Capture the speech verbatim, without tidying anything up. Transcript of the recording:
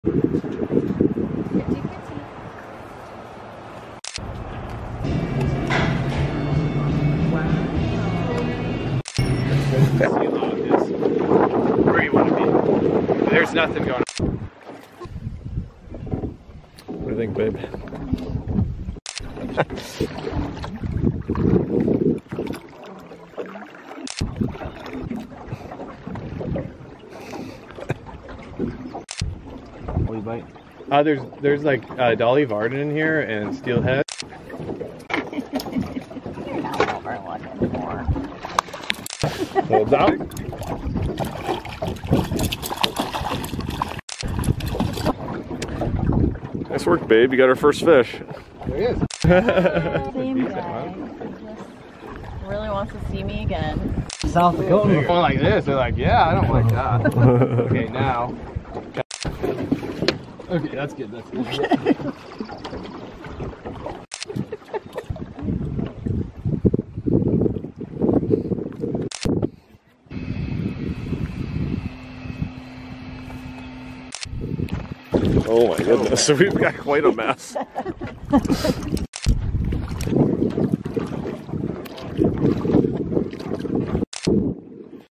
Kasilof is where you want to be. There's nothing going on. What do you think, babe? What do you bite? Uh, there's there's like uh, Dolly Varden in here and Steelhead. You're not overlooking for. Holds out. Nice work, babe. You got our first fish. There he is. Same guy. Just really wants to see me again. South Dakota. They're going like this. They're like, yeah, I don't like that. Okay, now. Okay, that's good. That's good. Oh my goodness, so we've got quite a mess.